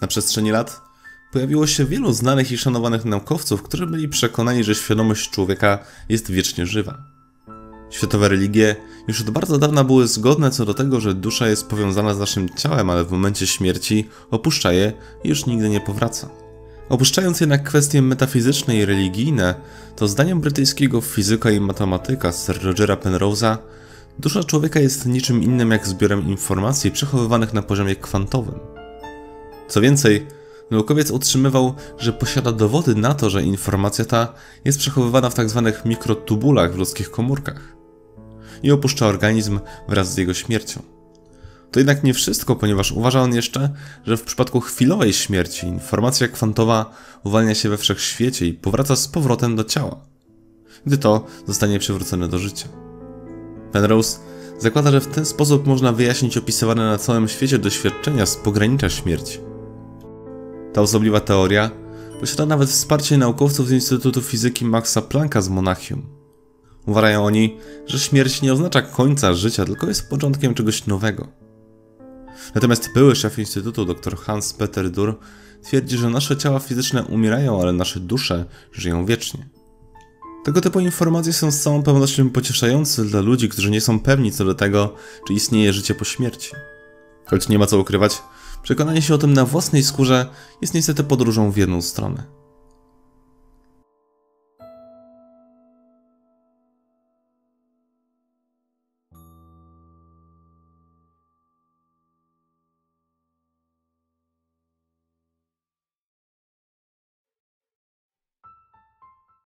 Na przestrzeni lat pojawiło się wielu znanych i szanowanych naukowców, którzy byli przekonani, że świadomość człowieka jest wiecznie żywa. Światowe religie już od bardzo dawna były zgodne co do tego, że dusza jest powiązana z naszym ciałem, ale w momencie śmierci opuszcza je i już nigdy nie powraca. Opuszczając jednak kwestie metafizyczne i religijne, to zdaniem brytyjskiego fizyka i matematyka Sir Rogera Penrose'a, dusza człowieka jest niczym innym jak zbiorem informacji przechowywanych na poziomie kwantowym. Co więcej, naukowiec utrzymywał, że posiada dowody na to, że informacja ta jest przechowywana w tzw. mikrotubulach w ludzkich komórkach i opuszcza organizm wraz z jego śmiercią. To jednak nie wszystko, ponieważ uważa on jeszcze, że w przypadku chwilowej śmierci informacja kwantowa uwalnia się we wszechświecie i powraca z powrotem do ciała, gdy to zostanie przywrócone do życia. Penrose zakłada, że w ten sposób można wyjaśnić opisywane na całym świecie doświadczenia z pogranicza śmierci. Ta osobliwa teoria posiada nawet wsparcie naukowców z Instytutu Fizyki Maxa Plancka z Monachium. Uważają oni, że śmierć nie oznacza końca życia, tylko jest początkiem czegoś nowego. Natomiast były szef Instytutu dr Hans-Peter Durr twierdzi, że nasze ciała fizyczne umierają, ale nasze dusze żyją wiecznie. Tego typu informacje są z całą pewnością pocieszające dla ludzi, którzy nie są pewni co do tego, czy istnieje życie po śmierci. Choć nie ma co ukrywać, przekonanie się o tym na własnej skórze jest niestety podróżą w jedną stronę.